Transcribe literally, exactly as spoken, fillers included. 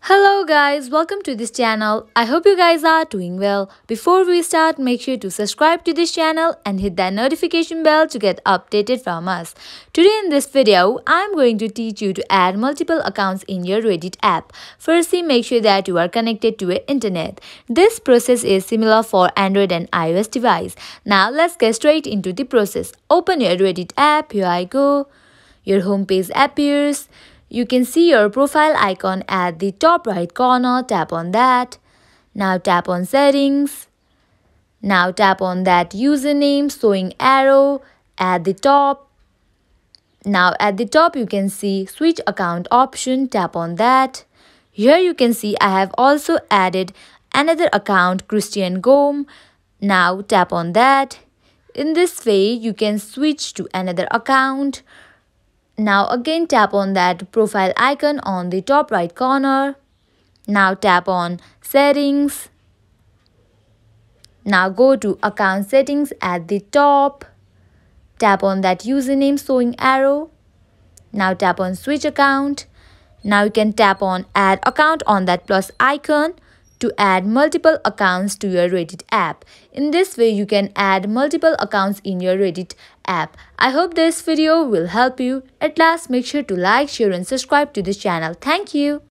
Hello guys, welcome to this channel. I hope you guys are doing well. Before we start, make sure to subscribe to this channel and hit that notification bell to get updated from us. Today in this video, I'm going to teach you to add multiple accounts in your Reddit app. Firstly, make sure that you are connected to the internet. This process is similar for Android and iOS device. Now let's get straight into the process. Open your Reddit app. Here I go. Your home page appears. You can see your profile icon at the top right corner. Tap on that. Now tap on settings. Now tap on that username showing arrow at the top. Now at the top you can see switch account option. Tap on that. Here you can see I have also added another account, Christian Gom. Now tap on that. In this way you can switch to another account. Now again tap on that profile icon on the top right corner. Now tap on settings. Now go to account settings at the top. Tap on that username showing arrow. Now tap on switch account. Now you can tap on add account on that plus icon to add multiple accounts to your Reddit app. In this way, you can add multiple accounts in your Reddit app. I hope this video will help you. At last, make sure to like, share and subscribe to this channel. Thank you.